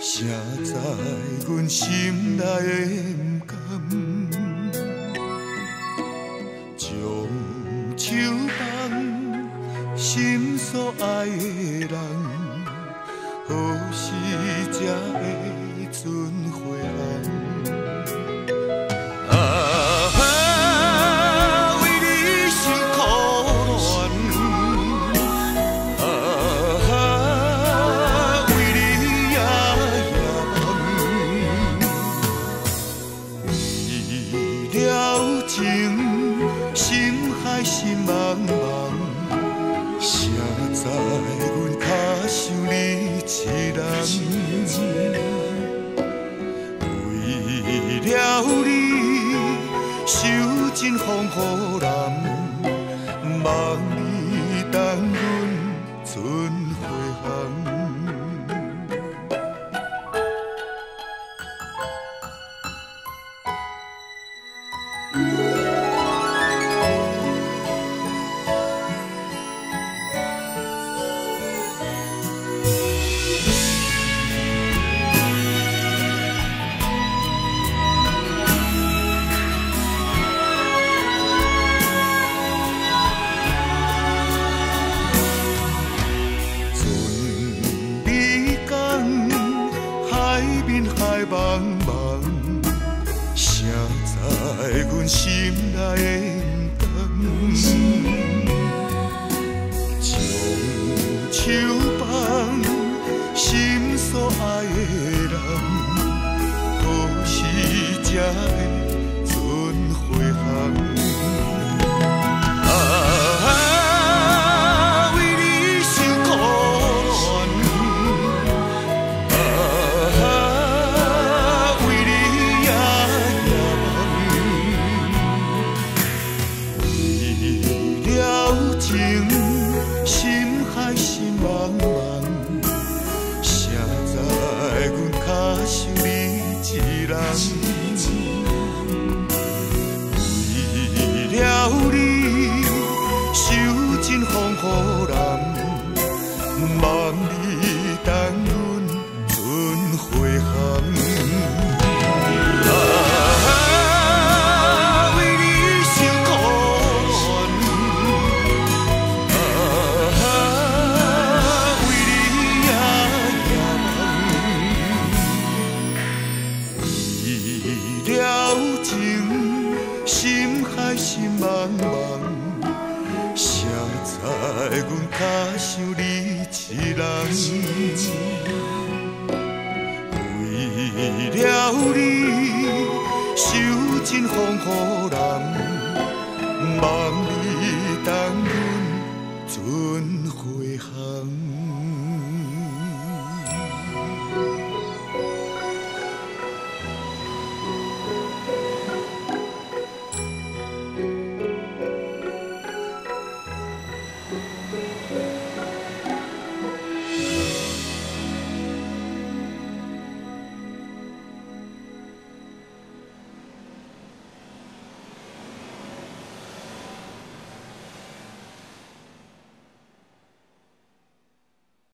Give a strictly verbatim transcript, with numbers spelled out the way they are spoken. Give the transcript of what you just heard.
谁知阮心内的不甘，将手放心所爱的人，何时才会存回航？心茫茫，谁知阮脚想你一人？为了你，受尽风雨难，望你等阮存回航。海茫茫，谁知阮心内的不甘？将手放心所爱的人，何时才会存回航？心海心茫茫，谁知阮脚想你一人？为了你，受尽风雨难，望你等阮存回航。了情，心海心茫茫，谁知阮脚想你一人？为了你，受尽风雨难。